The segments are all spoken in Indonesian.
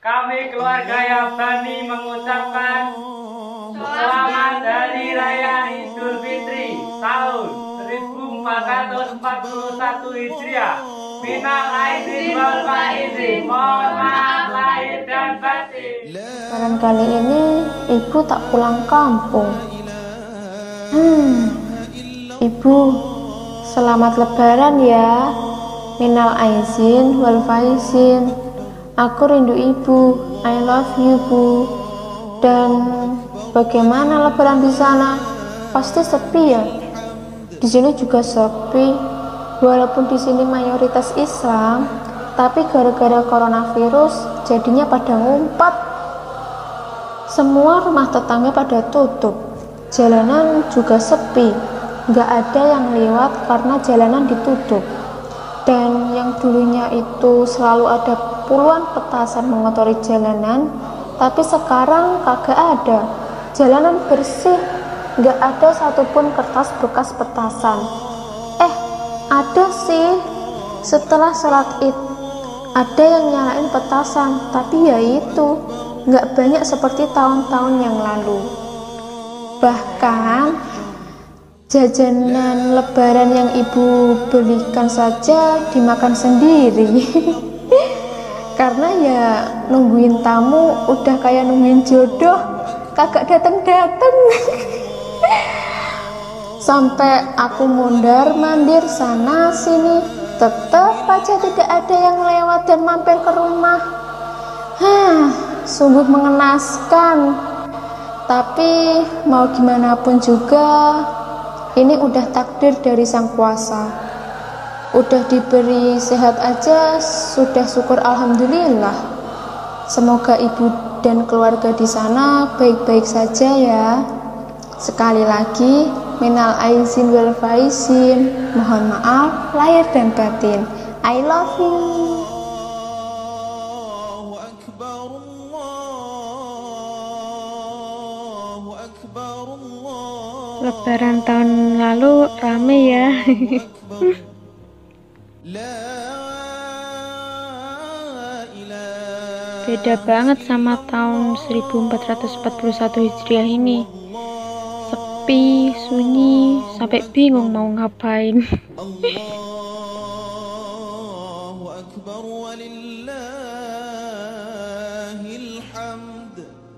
Kami keluarga Yabani mengucapkan selamat Hari Raya Idul Fitri tahun 1441 Hijriah. Minal aidin wal faizin. Mohon maaf lahir dan batin. Lebaran kali ini ibu tak pulang kampung. Ibu, selamat lebaran ya. Minal aizin wal faizin. Aku rindu ibu. I love you, Bu. Dan bagaimana lebaran di sana? Pasti sepi ya? Di sini juga sepi. Walaupun di sini mayoritas Islam, tapi gara-gara coronavirus jadinya pada ngumpat. Semua rumah tetangga pada tutup. Jalanan juga sepi. Nggak ada yang lewat karena jalanan ditutup. Dan yang dulunya itu selalu ada puluhan petasan mengotori jalanan, tapi sekarang kagak ada. Jalanan bersih, nggak ada satupun kertas bekas petasan. Ada sih, setelah sholat id ada yang nyalain petasan, tapi ya itu nggak banyak seperti tahun-tahun yang lalu. Bahkan jajanan lebaran yang ibu belikan saja dimakan sendiri. Karena ya nungguin tamu udah kayak nungguin jodoh, kagak dateng-dateng. Sampai aku mondar-mandir sana sini, tetap aja tidak ada yang lewat dan mampir ke rumah. Sungguh mengenaskan. Tapi mau gimana pun juga, ini udah takdir dari Sang Kuasa. Udah diberi sehat aja, sudah syukur alhamdulillah. Semoga ibu dan keluarga di sana baik-baik saja ya. Sekali lagi, minal aizin wal faizin. Mohon maaf lahir dan batin. I love you. Lebaran tahun lalu rame ya. Beda banget sama tahun 1441 Hijriah ini. Sepi, sunyi, sampai bingung mau ngapain. Allahu Akbar walillahil hamd.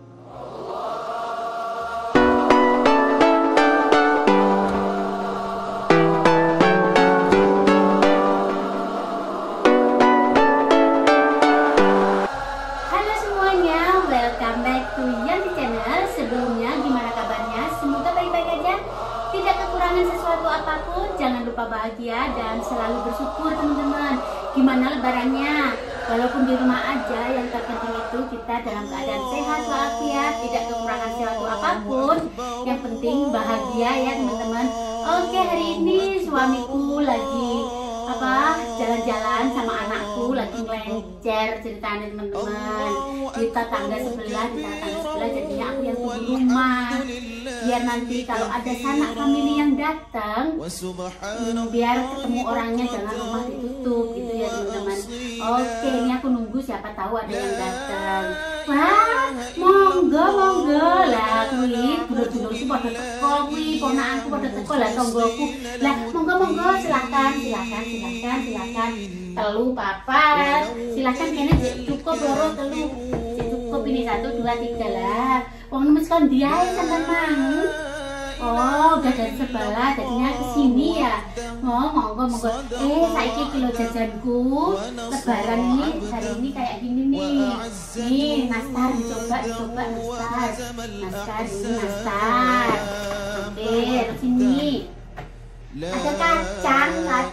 Halo semuanya, welcome back to Yanti Channel. Sebelumnya gimana kabarnya? Semoga baik-baik aja, tidak kekurangan sesuatu apapun. Jangan lupa bahagia dan selalu bersyukur teman-teman. Gimana lebarannya? Walaupun di rumah aja, yang terpenting itu kita dalam keadaan sehat walafiat, tidak kekurangan sesuatu apapun. Yang penting bahagia ya teman-teman. Oke, hari ini suamiku lagi jalan-jalan sama anakku, lagi ngelencer ceritanya teman-teman. Di tetangga sebelah, jadinya aku yang tunggu rumah. Biar nanti kalau ada sanak famili yang datang, biar ketemu orangnya, jangan rumah ditutup gitu ya teman-teman. Oke, ini aku nunggu, siapa tahu ada yang datang. Wah, monggo lah kuwi dulur-dulur ku pada teko kuwi, ponakanku pada teko lah tonggoku. Lah monggo silakan. Telu papat. Silakan kene cukup loro telu. Cukup ini 1 2 3 lah. Wong nemes kon diae sampean mang. Oh, udah dari sebelah, jadinya kesini ya. Oh, monggo. Saiki kilo jajanku lebaran ini hari ini kayak gini nih. Nih, nastar dicoba nastar. Oke, sini. Ada kacang.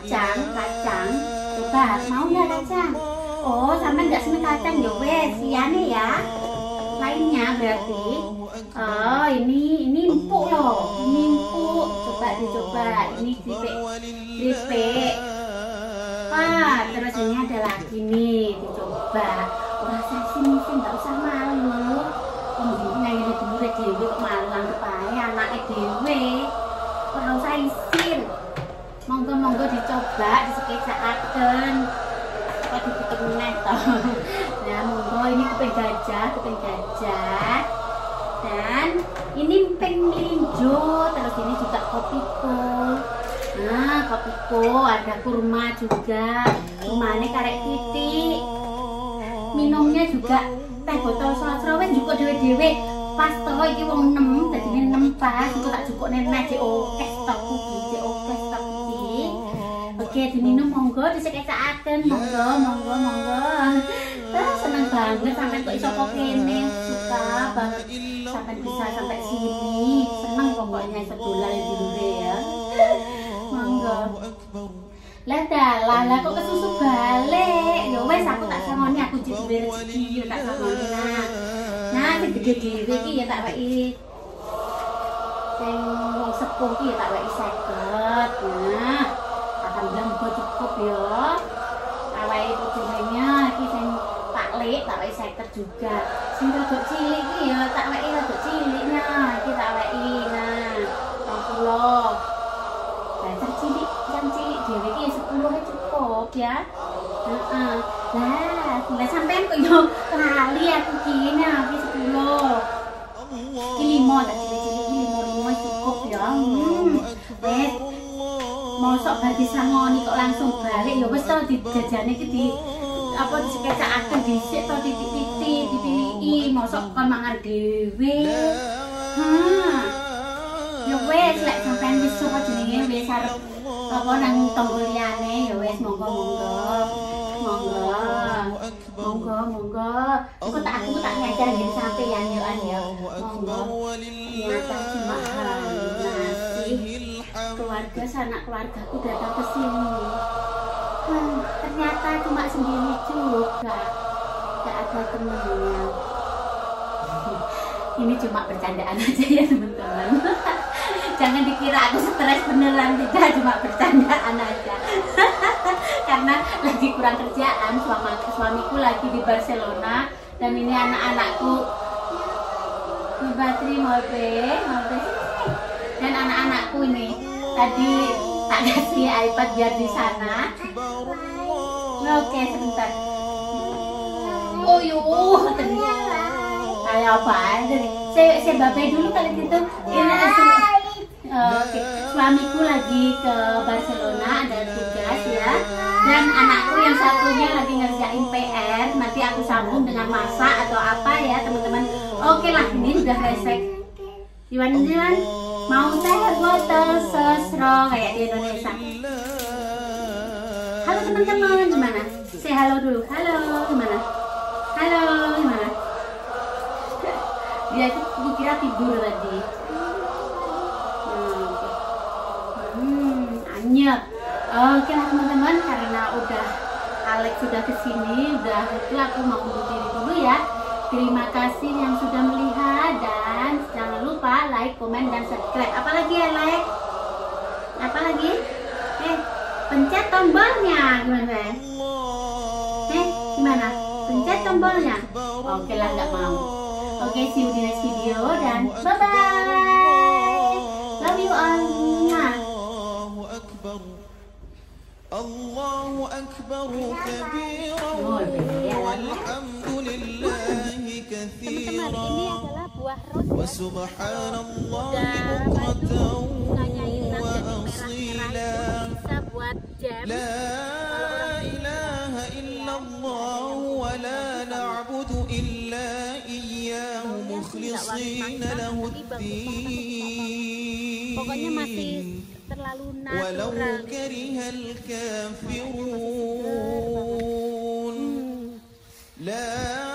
Coba, mau nggak kacang? Oh, sampai nggak seneng kacang ya wes, nih ya. Lainnya berarti, oh ini empuk loh, coba ini keripik. Terus ini ada lagi nih, dicoba. Rasa sini nggak usah malu. Nah ini dulu dewe kok malu anggap aja anaknya dewe. Ora usah isin. Monggo dicoba, disekecakaken. Kok ditutup meneh to. Nah, monggo ini kuping gajah. Dan ini emping melinjo, terus ini juga kopiko. Nah, kopiko ada kurma juga. Kurmane karek titik. Minumnya juga teh botol srawet juga dhewe-dhewe. Pas to iki wong 6, dadine 6 pas, iku tak cukuk nenek cek oke stok iki, Oke, diminum monggo, disekecakaken monggo. Terus seneng banget sampai kok iso kok kene, suka banget sampai bisa sampai sini. Seneng pokoknya iso dolan di lure ya. Monggo. Lah dalah, lah kok kesusu balik. Ya wes aku tak sangoni, aku jadi rezeki tak sangoni. Nah, sing gede dhewe iki ya tak weki. Sing wong sepuh iki ya tak weki 50. Nah, alhamdulillah muga cukup ya. Awake bojone iki sing tak lek tak weki 50 juga. Sing rada cilik iki ya tak weki rada ciliknya. Iki tak weki nah 20. Yang cilik dhewe iki 10 cukup ya. Lah sampean kok yo lali aku kene iki 10. Iki 5 tak cilik-cilik iki 5 cukup ya. Wes mosok bagi sangoni kok langsung balik ya wis to dijajane iki di apa disekecakaken dhisik to titik-titik dipiliki mosok kon mangan dhewe. Ya wes lek sampean wis suka jenenge wis arep apa nang tonggo liyane ya wis monggo. Aku tak ngajar ngene sampeyan yo ya. Monggo. Ternyata cuma ngasih keluarga sanak keluargaku datang ke sini. Ternyata cuma sendiri juga. Gak ada temennya. Ini cuma bercandaan aja ya teman-teman. Jangan dikira aku stres beneran, tidak, cuma bercandaan aja. Karena lagi kurang kerjaan, suamiku lagi di Barcelona dan ini anak-anakku Batri Mobe dan anak-anakku ini tadi tak kasih iPad biar di sana. Oke, sebentar. Oh yuk, kayak apa aja nih? Saya babai dulu kali gitu. Oke, suamiku lagi ke Barcelona ada tugas ya, dan anakku yang satunya lagi ngerjain PR. Nanti aku sambung dengan masak atau apa ya teman-teman. Oke lah, ini udah resek. Iwan mau teh botol sosro kayak di Indonesia. Halo teman-teman, gimana? Say halo dulu. Halo, gimana? Halo, gimana? Dia tuh dikira tidur tadi. Anyep. Oke lah teman-teman, karena udah Alex sudah kesini, udah itu aku mau undur diri dulu ya. Terima kasih yang sudah melihat dan jangan lupa like, komen, dan subscribe. Apalagi ya like? Apalagi? Pencet tombolnya gimana? Gimana? Pencet tombolnya. Oke lah, nggak mau. Oke, see you di next video dan bye bye. Love you all. Allahu Akbar kabira walhamdulillahi katsiran wa subhanallahi bukratan wa asila. La ilaha illallah wa la na'budu illa iyyahu mukhlishina lahud-din. Pokoknya masih terlalu walau karihal kafirun. La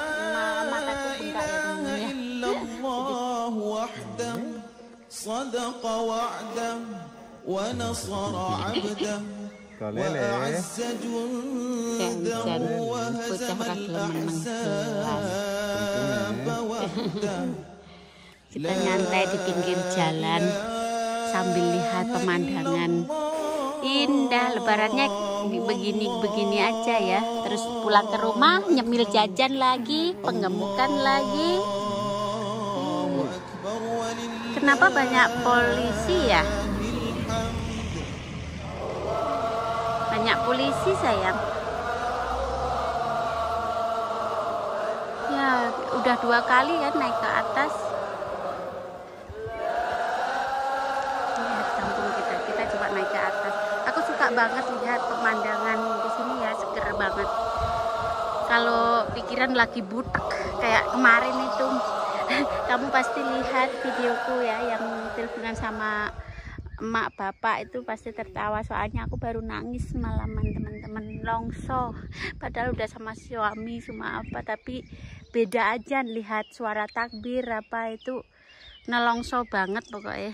ilaha illallah wahdah sadaqa wa'dah wa nasara 'abdah wa a'azza jundahu wa hazamal ahzaba wahdah. Kita nyantai di pinggir jalan sambil lihat pemandangan indah. Lebarannya begini aja ya. Terus pulang ke rumah nyemil jajan lagi, penggemukan lagi. Kenapa banyak polisi ya? Banyak polisi sayang. Udah 2 kali kan naik ke atas. Lihat kampung kita coba naik ke atas. Aku suka banget lihat pemandangan di sini ya, seger banget. Kalau pikiran lagi butek kayak kemarin itu, kamu pasti lihat videoku ya yang teleponan sama emak bapak itu pasti tertawa, soalnya aku baru nangis malaman teman-teman, longso. Padahal udah sama suami sama apa, tapi beda aja lihat suara takbir apa itu, nelongso banget pokoknya.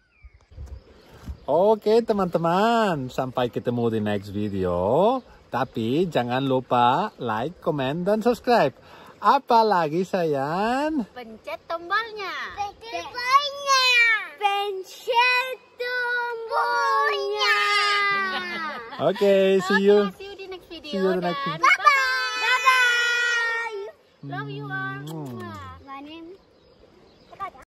Oke teman-teman, sampai ketemu di next video. Tapi jangan lupa like, comment, dan subscribe. Apalagi sayang? Pencet tombolnya. Pencet tombolnya. Oke, see you. See you di next video. See you di next video. Bye bye. Love you all. My name